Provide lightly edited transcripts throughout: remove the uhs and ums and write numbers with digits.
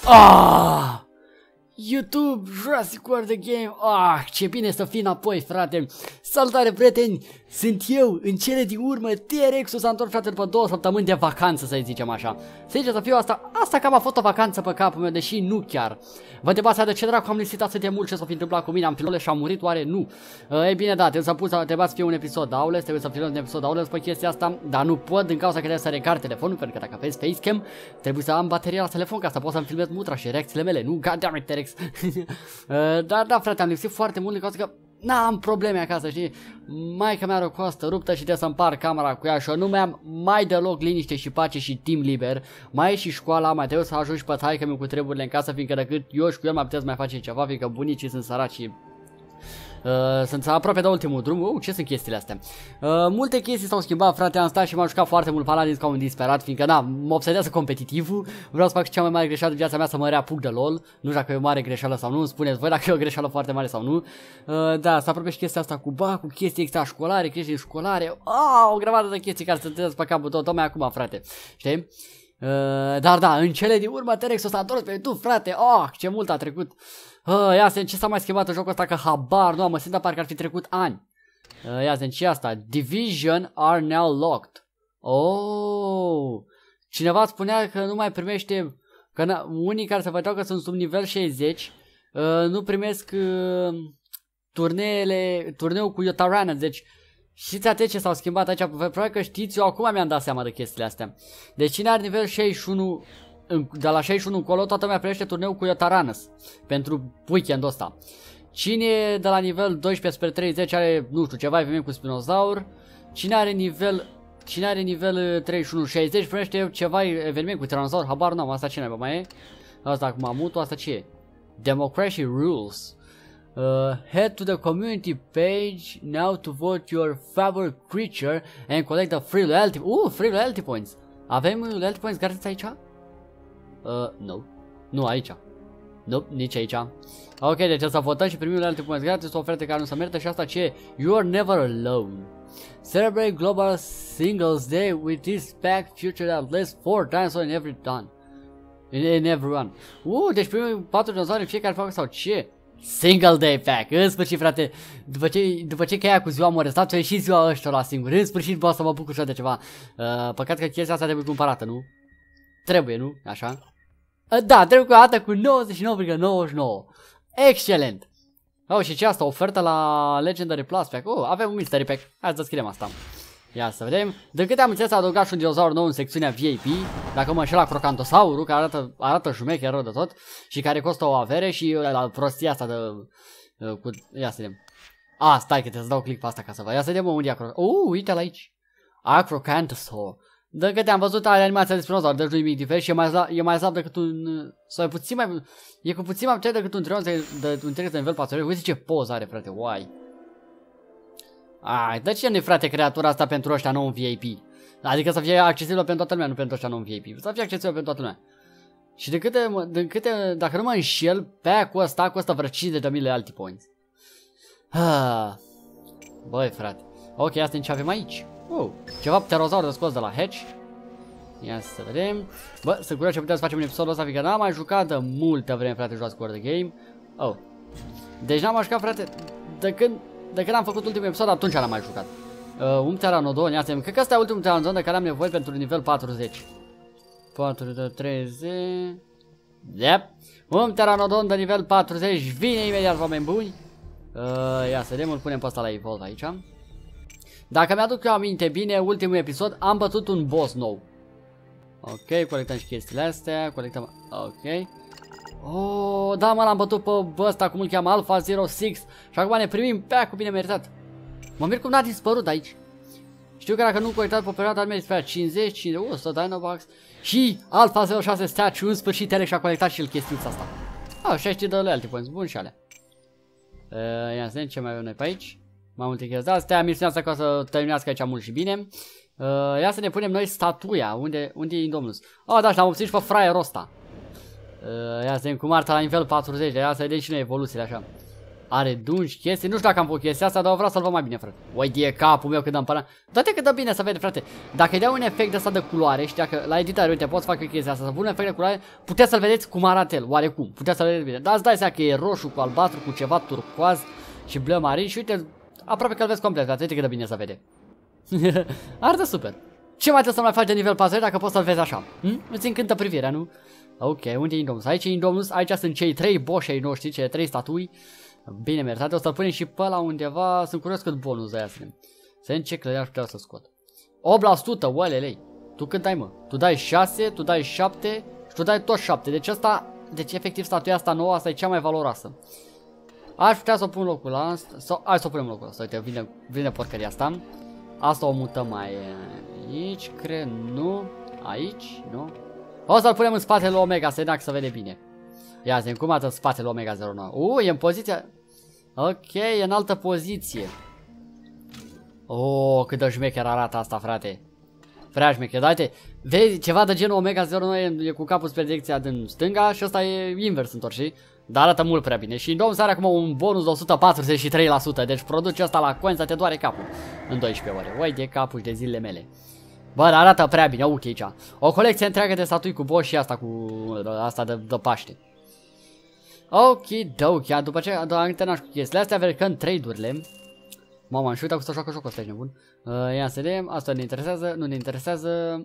Ah! YouTube, Jurassic World The Game. Ah, ce bine să fii înapoi, frate. Salutare, prieteni. Sunt eu, în cele din urmă, T-Rex-ul s-a întors, frate, după 2 săptămâni de vacanță, să zicem așa. Să zice să fiu asta cam a fost o vacanță pe capul meu, deși nu chiar. Vă întrebați de ce dracu am lipsit atât de mult, ce s-a fi întâmplat cu mine, am filmat și am murit, oare nu? Ei bine, da, trebuia să fie un episod Aules, trebuie să filmez un episod Aules pe chestia asta, dar nu pot din cauza că trebuie să recar telefonul, pentru că dacă aveți facecam, trebuie să am bateria la telefon ca să pot să-mi filmez mutra și reacțiile mele, nu? Goddammit, T-Rex. Da, frate, am lipsit foarte mult din cauza că n-am probleme acasă, știi? Maica mea are o coastă ruptă și trebuie să împar camera cu ea și eu nu mai am mai deloc liniște și pace și timp liber. Mai e și școala, mai trebuie să ajung și pe taică-miu cu treburile în casă, fiindcă decât eu și cu el mai puteți mai face ceva, fiindcă bunicii sunt săraci și sunt aproape de ultimul drum. Ce sunt chestiile astea? Multe chestii s-au schimbat, frate, am stat și m-am jucat foarte mult Paladins ca un disperat, fiindcă da, mă obsedează competitivul. Vreau să fac cea mai mare greșeală din viața mea, să mă reapuc de LOL. Nu știu dacă e o mare greșeală sau nu, spuneți voi dacă e o greșeală foarte mare sau nu. Da, s-a apropiat și chestia asta cu chestii extrașcolare, chestii școlare. O grămadă de chestii care să te pe capul tău, tocmai acum, frate. Știi? Dar da, în cele din urmă T-Rex-ul s-a întors pe YouTube, frate. Ce mult a trecut. Ia să ce s-a mai schimbat în jocul ăsta, că habar nu am, mă simt parcă ar fi trecut ani. Ia să ce asta? Division are now locked. Cineva spunea că nu mai primește, că unii care se făceau că sunt sub nivel 60 nu primesc turneul cu Yotarana, deci știți atât ce s-au schimbat aici, probabil că știți, eu acum mi-am dat seama de chestiile astea. Deci cine are nivel 61, de la 61 încolo, toată lumea primește turneul cu Yotaranas pentru weekendul ăsta. Cine de la nivel 12 spre 30 are, nu știu, ceva eveniment cu Spinozaur. Cine are nivel 31-60 primește ceva eveniment cu Tyrannosaur, habar n-am, asta ce naiba mai e? Asta cu mamutul, asta ce e? Democracy Rules. Head to the community page now to vote your favorite creature and collect the free loyalty. Free loyalty points. Avem loyalty points gratis aici? No. Nu aici. Nope, nici aici. Ok, deci o să votăm și primim loyalty points gratis, o ofertă care nu se merită și asta ce e? You are never alone. Celebrate Global Singles Day with this pack featured at least 4 times in every run. In every run. Deci primim 4 dinozauri în fiecare facă sau ce? Single Day Pack, în sfârșit, frate. După ce cheia cu ziua m-a restat, e și ziua ăștia singur. În sfârșit pot să mă bucur și de ceva. Păcat că chestia asta trebuie cumpărată, nu? Trebuie, nu? Așa? Da, trebuie cumpărată cu 99,99. Excelent. Și ce asta? Ofertă la Legendary Plus Pack. Avem un Mystery Pack. Hai să scriem asta. Ia să vedem. De câte am înțeles, a adăugat și un dinozaur nou în secțiunea VIP. Dacă mă înșel la Crocantosaurul, care arată șmecher rău de tot și care costă o avere și la prostia asta de... ia să vedem. Stai că trebuie să dau click pe asta ca să văd. Ia să vedem unde e uite-l aici. Crocantosaur. De câte am văzut are animația de Spinozaur, deci nu nimic diferit și e mai slab decât un... sau e puțin mai... e cu puțin mai puțin decât un T-Rex de nivel 4. Uite ce poză are, frate, uai. De ce nu-i, frate, creatura asta pentru ăștia nou în VIP? Adică să fie accesibilă pentru toată lumea, nu pentru ăștia nou în VIP. Să fie accesibilă pentru toată lumea. Și de câte, dacă nu mă înșel, pack-ul ăsta costă vreo 50.000 loyalty points. Băi, frate. Ok, asta ce avem aici. Ceva pterozaur de scos de la Hatch. Ia să vedem. Bă, sunt curios ce putem să facem în episodul ăsta, fiindcă n-am mai jucat de multă vreme, frate, Jurassic World The Game. Deci n-am mai jucat, frate, de când am făcut ultimul episod, atunci l-am mai jucat. Un pteranodon, ia să vedem. Cred că ăsta e ultimul pteranodon de care am nevoie pentru nivel 40. 430. Yep. Un pteranodon de nivel 40 vine imediat, oameni buni. Ia să vedem, îl punem pe ăsta la evolve aici. Dacă mi-aduc eu aminte bine, ultimul episod am bătut un boss nou. Ok, colectăm și chestiile astea, colectăm, ok. Da, mă, l-am bătut pe ăsta, cum îl cheamă, Alpha 06. Și acum ne primim pack-ul bine meritat. Mă mir cum n-a dispărut aici. Știu că dacă nu colectat pe perioada ar merge 50, 100 Dinobox. Și Alpha 06 statue, în sfârșit T-Rex și-a colectat și el chestiuța asta. 60 de loyalty points, bun și alea. Ia să vedem ce mai avem noi pe aici. Mai multe chestii astea, misiunea asta ca o să terminați aici mult și bine. Ia să ne punem noi statuia, unde e Indominus? Da, și l-am obținut și pe fraierul ăsta. Ia să vedem cu Marta la nivel 40, ia să vedem și noi evoluțiile așa. Are dungi, chestii, nu știu dacă am făcut chestia asta, dar vreau să-l văd mai bine, frate. Uai, de capul meu cât dăm până. Toate cât dă bine să vede, frate. Dacă îi dau un efect de ăsta de culoare, știa că la editare, uite, pot să fac chestia asta, să pun un efect de culoare, puteți să-l vedeți cum arată el, oarecum, puteți să-l vedeți bine. Dar îți dai seama că e roșu cu albastru, cu ceva turcoaz și bleu marin și uite, aproape că îl vezi complet, frate, uite cât de bine să vede. Arată super. Ce mai trebuie să mai faci de nivel 40 dacă poți să-l vezi așa? Îți încântă privirea, nu? Ok, unde e Indominus? Aici e Indominus, aici sunt cei 3 boși ai noștri, cele 3 statui. Bine meritate, o să-l punem și pe la undeva, sunt curios cât bonus de aia să vedem. Să vedem ce clădea aș putea să scot. 8%, oalelei. Tu cât dai, mă? Tu dai 6, tu dai 7 și tu dai tot 7. Deci asta, deci efectiv statuia asta nouă, asta e cea mai valoroasă. Aș putea să o pun locul ăsta, sau hai să o punem locul ăsta, uite, vine porcăria asta. Asta o mutăm mai aici, cred, nu, aici, nu. O să-l punem în spatele Omega, să vedem să vede bine. Ia zi, cum arată spatele Omega 09? E în poziția... Ok, e în altă poziție. Cât de șmecher arată asta, frate. Prea șmecher, dar uite, vezi, ceva de genul Omega 09 e cu capul spre direcția din stânga și ăsta e invers întors, știi? Dar arată mult prea bine. Și Indominus are acum un bonus de 143%, deci produce asta la coin să te doare capul în 12 ore. Uai de capul și de zilele mele. Bă, dar arată prea bine, uite aici. O colecție întreagă de statui cu boss și asta cu asta de Paște. Ok, după ce am terminat cu chestiile astea, verificăm trade-urile. Mama, și uita cum să joacă jocul ăsta, ești nebun. Ia să vedem, asta ne interesează, nu ne interesează.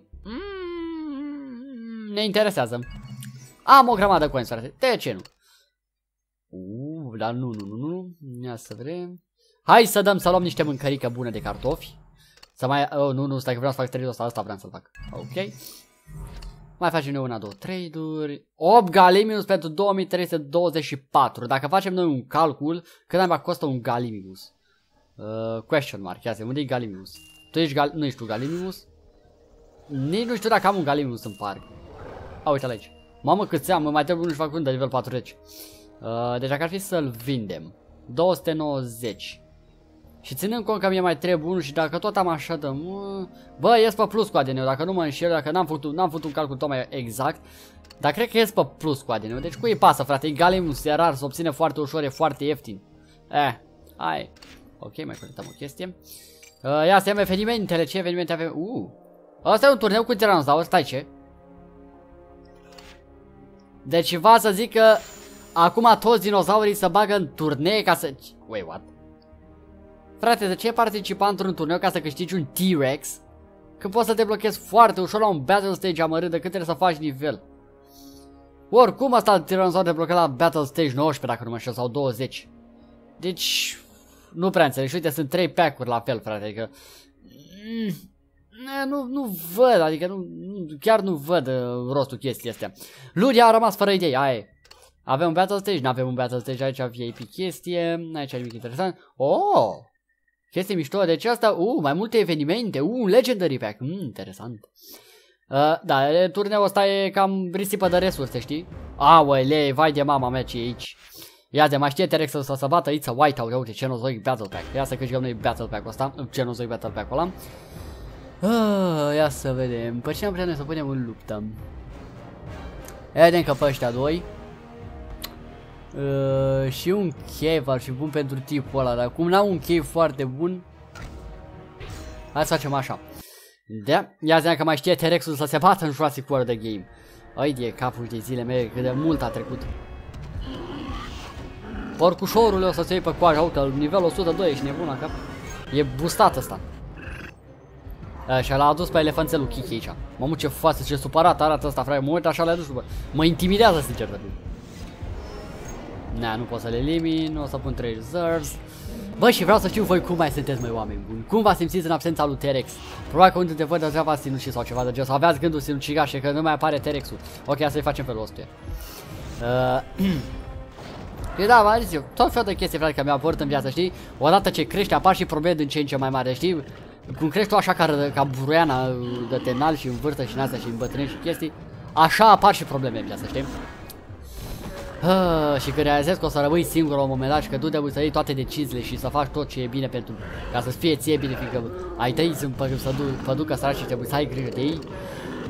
Ne interesează. Am o grămadă de coins, frate, de ce nu? Dar nu. Ia să vedem. Hai să dăm să luăm niște mâncărică bună de cartofi. Să mai... nu, stai că vreau să fac trade-ul ăsta, asta vreau să-l fac. Ok. Mai facem noi una, două trade-uri. 8 Gallimimus pentru 2324. Dacă facem noi un calcul, cât mai costă un Gallimimus? Question mark, ia să unde e Gallimimus? Tu ești nu ești tu Gallimimus? Nici nu știu dacă am un Gallimimus în parc. Uite-l aici. Mamă cât am, mai trebuie unul și fac un de nivel 40. Deci dacă ar fi să-l vindem 290. Și ținând cont că mie mai trebuie unul și dacă tot am așa de... Bă, ies pe plus cu ADN-ul, dacă nu mă înșel, dacă n-am făcut un calcul tot mai exact. Dar cred că ies pe plus cu ADN-ul, deci cui pasă, frate, e Gallimimus, e rar, se obține foarte ușor, e foarte ieftin. Hai. Ok, mai colectăm o chestie. Ia să iau evenimentele, ce evenimente avem? Asta e un turneu cu Tyrannosaurus, stai ce? Deci va să zic că acum toți dinosaurii se bagă în turnee ca să... Wait, what? Frate, de ce participa într-un turneu ca să câștigi un T-Rex? Când poți să te blochezi foarte ușor la un Battle Stage amărât decât trebuie să faci nivel. Oricum asta Tyrannosaurus te blochează la Battle Stage 19 dacă nu mă știu, sau 20. Deci... Nu prea înțeleg, uite, sunt 3 pack-uri la fel, frate, adică... Nu văd, adică chiar nu văd rostul chestii astea. Ludia a rămas fără idei, aia e. Avem un Battle Stage, n-avem un Battle Stage, aici VIP chestie, aici nimic interesant. Chestie mișto, deci asta, mai multe evenimente, un Legendary Pack, interesant. Da, turneul ăsta e cam risipă de resurse, știi? Aolei, vai de mama mea ce e aici. Ia de mai știe T-Rex să se bată aici, Whiteout, uite, Cenozoic Battle Pack. Ia să câștigăm noi Battle Pack-ul ăsta, Cenozoic Battle Pack-ul ăla. Ia să vedem, pe cine am vrea noi să punem în luptă? Vedem că pe ăștia doi. Și un chei ar fi bun pentru tipul ăla, dar cum n-am un chei foarte bun, hai să facem așa. Da, ia zi că mai știe T-Rex-ul să se bată în Jurassic World The Game. Ai de capul de zile mele, cât de mult a trecut. Porcușorul o să se iei pe coajă, uite, nivel 102, ești nebun la cap. E boostat ăsta. Și l-a adus pe elefanțelul Kiki aici. Mamă, ce față, ce supărat arată ăsta, frate. Mă uit așa, le-a dus după. Mă intimidează, sincer. Nu pot să le elimin, o să pun 3 reserves. Bă, și vreau să știu voi cum mai sunteți, mai oameni buni. Cum v-ați simțit în absența lui T-Rex? Probabil că unde te văd deja v-ați sinucit sau ceva de genul. Sau aveați gândul sinucigașe că nu mai apare T-Rex-ul. Ok, să-i facem felul ăsta. Da, v-am zis eu, tot fel de chestii, frate, că mi-a apărut în viață, știi? Odată ce crește, apar și probleme din ce în ce mai mare, știi? Cum crești tu așa ca buruiana de tenal și în vârstă și în astea și în bătrâni și chestii, așa apar și probleme în viață, știi? Și când realizezi că o să rămâi singur la un moment dat și că tu trebuie să iei toate deciziile și să faci tot ce e bine pentru ca să-ți fie ție bine, fiindcă ai tăi să ducă săraci și trebuie să ai grijă de ei.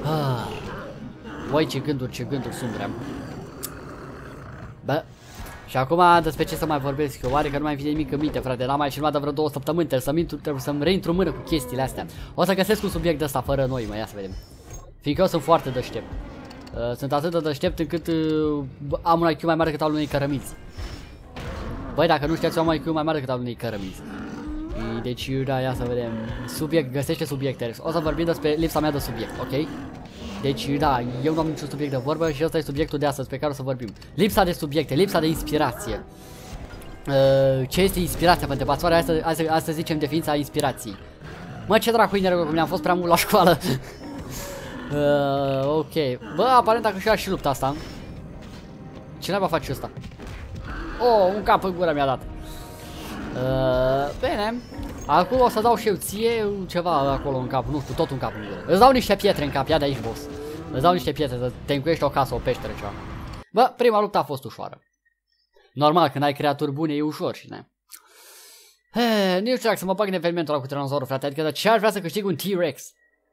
Uai, ce gânduri sunt, vreau. Bă, Și acum despre ce să mai vorbesc eu, oare că nu mai vine nimic în minte, frate, n-am mai filmat de vreo 2 săptămâni, trebuie să-mi reintru în mână cu chestiile astea. O să găsesc un subiect de ăsta fără noi, mă, ia să vedem. Fiindcă eu sunt foarte deștept. Sunt atât de deștept încât am un IQ mai mare decât al unei cărămizi. Băi, dacă nu știați, eu am un IQ mai mare decât al unei cărămizi. Deci, da, ia să vedem. Subiect, găsește subiecte. O să vorbim despre lipsa mea de subiect, ok? Deci, da, eu nu am niciun subiect de vorbă și ăsta e subiectul de astăzi pe care o să vorbim. Lipsa de subiecte, lipsa de inspirație. Ce este inspirația? Mă întrebați, oare astăzi zicem definiția inspirației. Mă, ce dracu e cu mine, am fost prea mult la școală. Ok. Bă, aparent dacă și-a și lupta asta. Ce n-ai face ăsta? Oh, un cap în gura mi-a dat. Bine. Acum o să dau și eu ție ceva acolo în cap, nu știu, tot un cap în gură. Îți dau niște pietre în cap, ia de aici, boss. Îți dau niște pietre, să te încuiești o casă, o peșteră, ceva. Bă, prima luptă a fost ușoară. Normal, când ai creaturi bune e ușor și ne. Nu știu dacă să mă bag în evenimentul ăla cu Tyrannosaurul, frate, adică de ce aș vrea să câștig un T-Rex?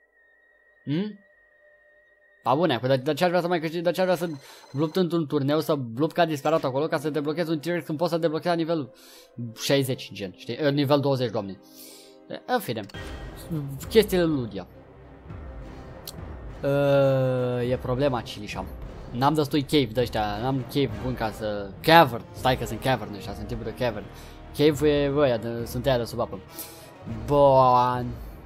Pa bune, de ce aș vrea să mai câștig, de ce aș vrea să lupt într-un turneu, să lupt ca disperat acolo, ca să deblochez un T-Rex când pot să deblochez la nivelul 60, gen, știi, nivel 20, doamne. În fine, chestiile lui Ludia. E problema, Cilișam. N-am destui cave de ăștia, n-am cave bun ca să... Cavern, stai că sunt cavern ăștia, sunt tipul de cavern. Cave e ăia, sunt aia de sub apă. Bun.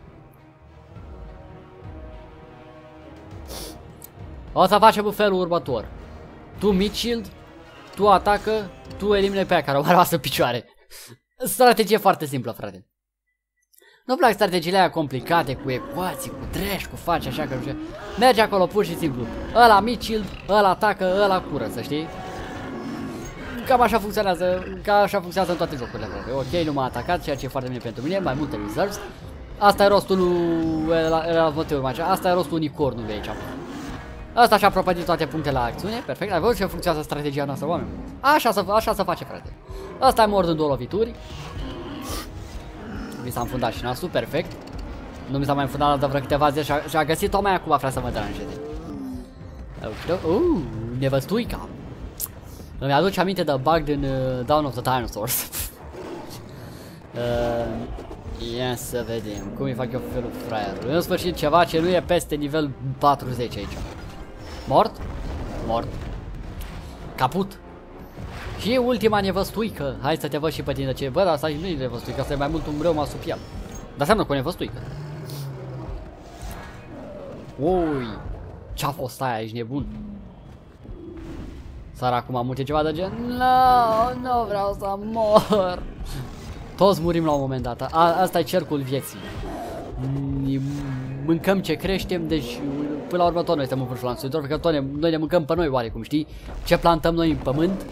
O să facem în felul următor. Tu mid shield, tu atacă, tu elimine pe aia care o rămas în picioare. Strategie foarte simplă, frate. Nu-mi plac strategiile aia complicate, cu ecuații, cu trash, cu faci așa că nu știu. Merge acolo pur și simplu. Ăla mid shield, ăla atacă, ăla cură, să știi? Cam așa funcționează, în toate jocurile, frate. Ok, nu m-a atacat, ceea ce e foarte bine pentru mine, mai multe reserves. Asta e rostul lui... Asta e rostul unicornului aici. Asta și-a propădit toate punctele la acțiune, perfect, ai văzut ce funcționează strategia noastră, oameni? Așa se face, frate. Asta e mort în 2 lovituri. Mi s-a înfundat și nasul, perfect. Nu mi s-a mai înfundat de vreo câteva zile și a găsit tocmai acum vrea să mă deranjeze. Nevăstuica. Îmi aduce aminte de bug din Dawn of the Dinosaurs. Ia să vedem cum îi fac eu felul fraierului. În sfârșit ceva ce nu e peste nivel 40 aici. Mort? Mort. Caput. Și ultima nevăstuică. Hai să te văd și pe tine ce. Bă, dar asta nu e nevăstuică, asta e mai mult un breu masupial. Dar seamănă cu o nevăstuică. Ui. Ce-a fost aia, ești nebun? Săracul m-a murit ceva de gen. Nu vreau să mor. Toți murim la un moment dat. Asta e cercul vieții. Mâncăm ce creștem, deci până la urmă tot noi suntem în vârful lanțului, doar că noi ne mâncăm pe noi oarecum, știi? Ce plantăm noi în pământ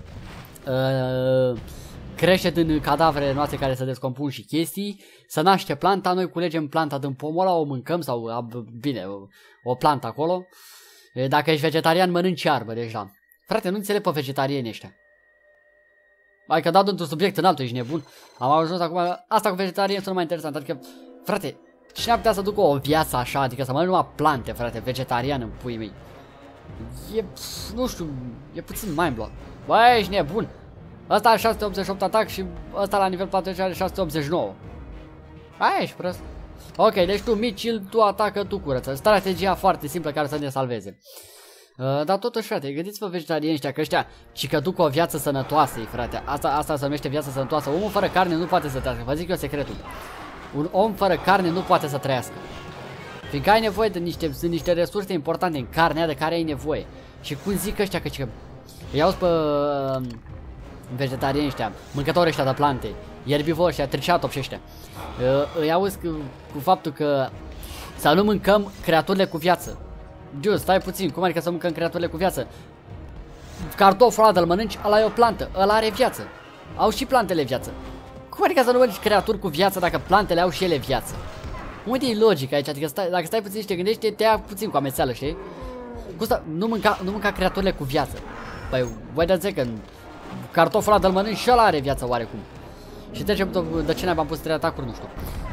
crește din cadavrele noastre care se descompun și chestii, să naște planta, noi culegem planta din pomul ăla, o mâncăm sau, bine, o plantă acolo. Dacă ești vegetarian, mănânci iarbă, deci da. Frate, nu înțeleg pe vegetarieni ăștia. Hai că dau într-un subiect în altul, ești nebun. Am ajuns acum, asta cu vegetarieni sunt mai interesant, adică, frate, cine ar putea să ducă o viață așa, adică să mănânc numai plante, frate, vegetarian în puii mei? E, nu știu, e puțin mind-blown. Bă, ești nebun. Ăsta are 688 atac și ăsta la nivel 40 are 689. Aia ești prost. Ok, deci tu mici, tu atacă, tu curăță. Strategia foarte simplă care să ne salveze. Dar totuși, frate, gândiți-vă vegetarieni ăștia, că ăștia și că duc o viață sănătoasă, frate. Asta se numește viață sănătoasă. Omul fără carne nu poate să trăiască. Vă zic eu secretul. Un om fără carne nu poate să trăiască. Fiindcă ai nevoie de niște resurse importante în carnea de care ai nevoie. Și cum zic ăștia că îi auzi pe vegetarieni ăștia, mâncători ăștia de plante, ierbivori ăștia, triceratops ăștia. Îi auzi cu faptul că să nu mâncăm creaturile cu viață. Just, stai puțin, cum adică să mâncăm creaturile cu viață? Cartoful ăla de-l mănânci, ăla e o plantă, ăla are viață. Au și plantele viață. Cum adică să nu mănânci creaturi cu viață dacă plantele au și ele viață? Unde e logica aici? Adică dacă stai puțin și te gândești, te ia puțin cu amețeală, știi? Nu mânca creaturile cu viață. Păi, voi dați că cartoful ăla de-l mănânci și ăla are viață oarecum. Și trecem de ce n-am pus 3 atacuri, nu știu.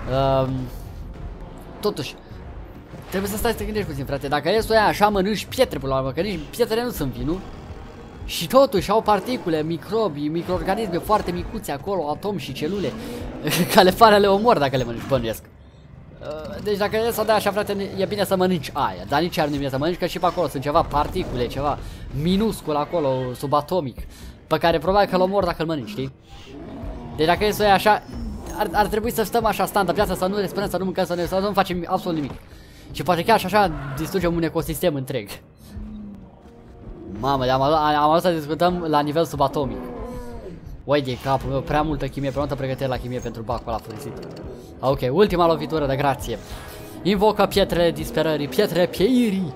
Totuși, trebuie să stai să te gândești puțin, frate. Dacă e aia așa, mănânci pietre până la urmă, că nici pietrele nu sunt vii, nu? Și totuși au particule, microbi, microorganisme foarte micuți acolo, atomi și celule, care fără le omor dacă le mănânci, bănuiesc. Deci dacă e să dai așa, frate, e bine să mănânci aia, dar nici ar nu e bine să mănânci, că și pe acolo sunt ceva particule, ceva minuscul acolo, subatomic, pe care probabil că-l omor dacă îl mănânci, știi? Deci dacă e să e așa, ar trebui să stăm așa standard viața, să nu respirăm, să nu mâncăm, să nu facem absolut nimic. Și poate chiar și așa distrugem un ecosistem întreg. Mamă, am ajuns să discutăm la nivel subatomic. Uai de capul meu, prea multă chimie, prea multă pregătire la chimie pentru bacul ăla furisit. Ok, ultima lovitură de grație. Invocă pietrele disperării, pietrele pieirii.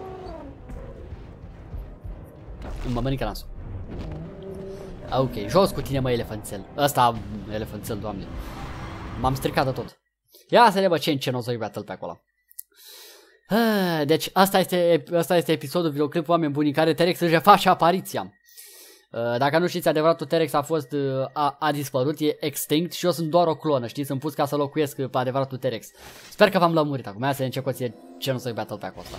Mă mănâncă nasul. Ok, jos cu tine, mă, elefanțel. Ăsta, elefanțel, doamne. M-am stricat de tot. Ia să ne bă ce încenozoi beatăl pe acolo. Deci asta este episodul videoclip, oameni buni, în care T-Rex își face apariția. Dacă nu știți, adevăratul T-Rex a dispărut, e extinct și eu sunt doar o clonă, știți, sunt pus ca să locuiesc pe adevăratul T-Rex. Sper că v-am lămurit acum, ia să încep cu ce nu să-i battle pe acolo.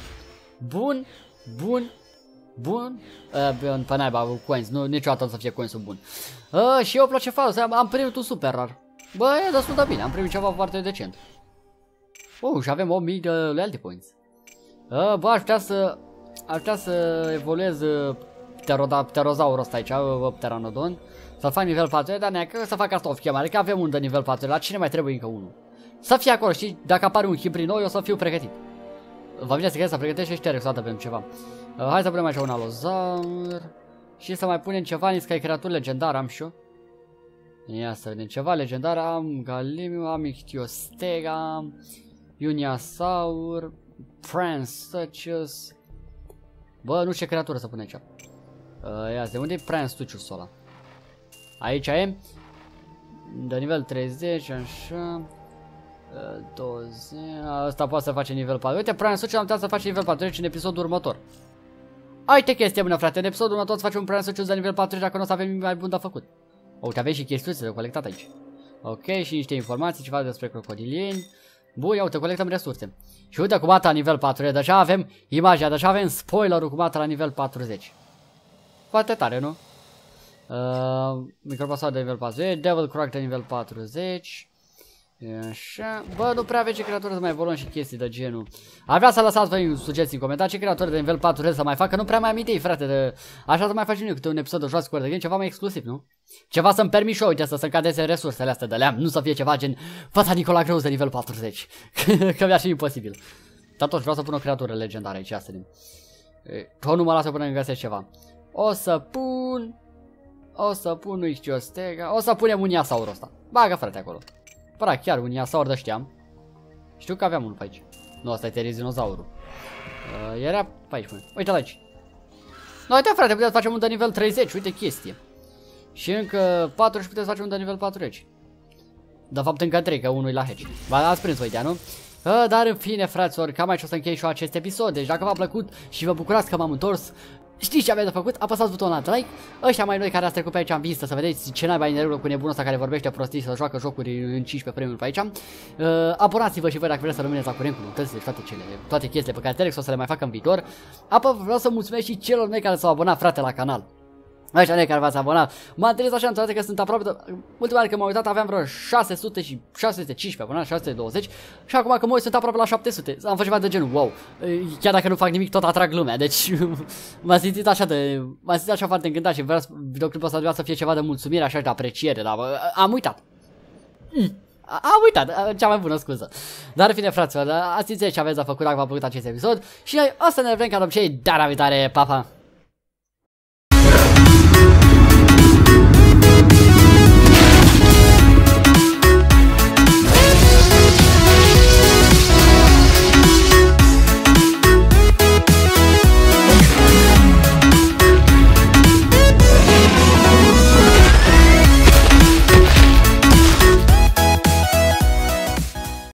Bun. Pe naiba, cu coins, nu, niciodată nu să fie coinsul bun. Și eu place față, am primit un super rar. Bă, e destul de bine, am primit ceva foarte decent. Și avem 8000 de loyalty points. Bă, aș putea să evoluez pterozaurul ăsta aici, pteranodon, să fac nivel 4, dar neacă să fac asta off-cam, adică avem un de nivel 4, la cine mai trebuie încă unul? Să fie acolo, știi, dacă apare un hibrid nou, eu să fiu pregătit. Vă vine să pregătești și T-Rex o dată pentru ceva. Hai să punem așa un alozaur și să mai punem ceva, nici că e creaturi legendare, am și eu. Ia să vedem, ceva legendar, am Galimiu, am Ichthyostega, am Uniasaur, Pransuchus. Bă, nu știu ce creatură să pun aici. Ia zi, unde e Pransuchus ăla? Aici e. De nivel 30, așa. 20. Asta poate să face nivel 4. Uite, Pransuchus am putea să face nivel 40 în episodul următor. Uite chestia bună, frate. În episodul următor să facem un Pransuchus de nivel 40 dacă nu o să avem nimic mai bun de făcut. Uite, aveți și chestiuțe de colectat aici. Ok, și niște informații, ceva despre crocodilieni. Bun, ia uite, colectăm resurse. Și uite cum arată la nivel 40, deja avem imaginea, deja avem spoilerul cum arată la nivel 40. Foarte tare, nu? Micropasoare de nivel 40, Devil Croc de nivel 40. Așa. Bă, nu prea aveți ce creatură să mai evoluăm și chestii de genul. Ar vrea să lăsați voi sugestii în comentarii ce creatură de nivel 40 să mai facă. Nu prea mai am idei, frate, de... Așa să mai facem eu câte un episod de Jurassic World Game, ceva mai exclusiv, nu? Ceva să-mi permit și eu, uite, să încadreze resursele astea de leam, nu să fie ceva gen fața Nicola Greus de nivel 40. Că mi-ar fi imposibil. Dar totuși vreau să pun o creatură legendară aici, asta din. Tot nu mă lasă până îmi găsesc ceva. O să pun Ichthyostega, o să punem Uniasaurul ăsta. Bagă, frate, acolo. Păra, chiar Uniasaur de știam. Știu că aveam unul pe aici. Nu, ăsta e Terizinosaurul. Era pe aici, mă. Uite-l aici. Nu, uite, frate, puteți să facem un de nivel 30, uite chestie. Și încă 40 puteți să facem un de nivel 40. De fapt încă 3, că unul e la hatch. V-ați prins-o ideea, nu? Dar în fine, fraților, cam aici o să închei și eu acest episod. Deci dacă v-a plăcut și vă bucurați că m-am întors, știți ce aveți de făcut? Apăsați butonul de like. Ăștia mai noi care ați trecut pe aici în vizită să vedeți ce naiba e în regulă cu nebunul ăsta care vorbește prostii, să joacă jocuri în 15 premium pe aici. Abonați-vă și voi dacă vreți să rămâneți la curent cu noutățile și toate chestiile pe care T-Rex o să le mai facă în viitor. Apoi vreau să mulțumesc și celor mei care s-au abonat, frate, la canal. Așa ne care v-ați abonat. Mă întâlnesc așa, înțeleg că sunt aproape de... Ultima dată că m-am uitat aveam vreo 600 și 615 abonați, 620. Și acum că mă uit sunt aproape la 700. Am făcut ceva de genul, wow. Chiar dacă nu fac nimic, tot atrag lumea. Deci m-am simțit așa foarte încântat și vreau videoclipul ăsta să fie ceva de mulțumire, așa de apreciere, dar am uitat. Am uitat, cea mai bună scuză. Dar în fine, fraților, ați ce aveți de făcut dacă v-a plăcut acest episod. Și noi o să ne vedem ca de obicei data viitoare, pa, pa!